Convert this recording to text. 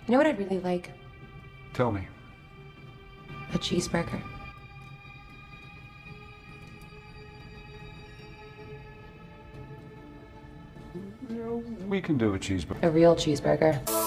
You know what I'd really like? Tell me. A cheeseburger. We can do a cheeseburger. A real cheeseburger.